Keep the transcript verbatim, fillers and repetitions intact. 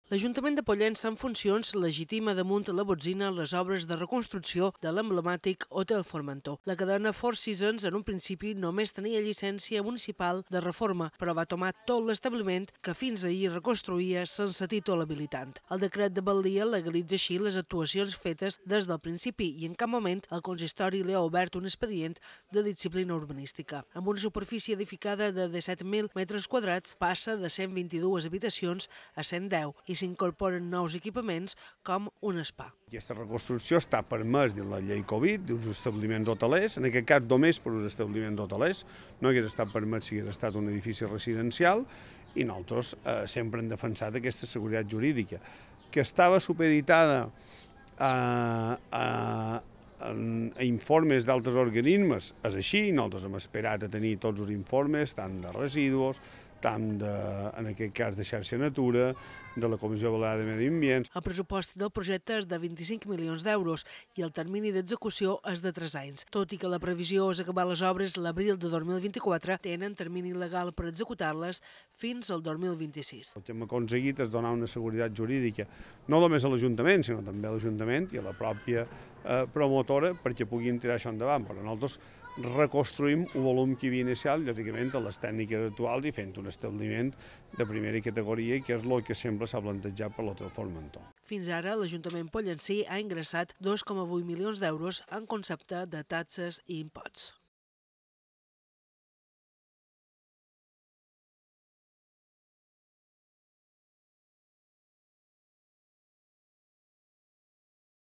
L'Ajuntament de Pollença en funcions legitima damunt la botzina les obres de reconstrucció de l'emblemàtic Hotel Formentor. La cadena Four Seasons en un principi només tenia llicència municipal de reforma, però va tomar tot l'establiment que fins ahir reconstruïa sense títol habilitant. El decret de Batllia legalitza així les actuacions fetes des del principi i en cap moment el consistori li ha obert un expedient de disciplina urbanística. Amb una superfície edificada de disset mil metres quadrats passa de cent vint-i-dues habitacions a cent deu i s'incorporen nous equipaments com un spa. Aquesta reconstrucció està permès dins la llei Covid d'uns establiments hotelers, en aquest cas només per uns establiments hotelers, no hagués estat permès si hagués estat un edifici residencial, i nosaltres eh, sempre hem defensat aquesta seguretat jurídica, que estava supeditada a, a, a informes d'altres organismes, és així, nosaltres hem esperat a tenir tots els informes, tant de residus, tant de, en aquest cas de xarxa natura, de la Comissió Balear de Medi Ambient. El pressupost del projecte és de vint-i-cinc milions d'euros i el termini d'execució és de tres anys. Tot i que la previsió és acabar les obres l'abril de dos mil vint-i-quatre, tenen termini legal per executar-les fins al dos mil vint-i-sis. El que hem aconseguit és donar una seguretat jurídica, no només a l'Ajuntament, sinó també a l'Ajuntament i a la pròpia eh, promotora perquè puguin tirar això endavant. Però nosaltres reconstruïm un volum que hi havia inicial, lògicament, a les tècniques actuals i fent un establiment de primera categoria, que és el que sempre s'ha plantejat per l'Hotel Formentor. Fins ara, l'Ajuntament pollencí ha ingressat dos coma vuit milions d'euros en concepte de taxes i imposts.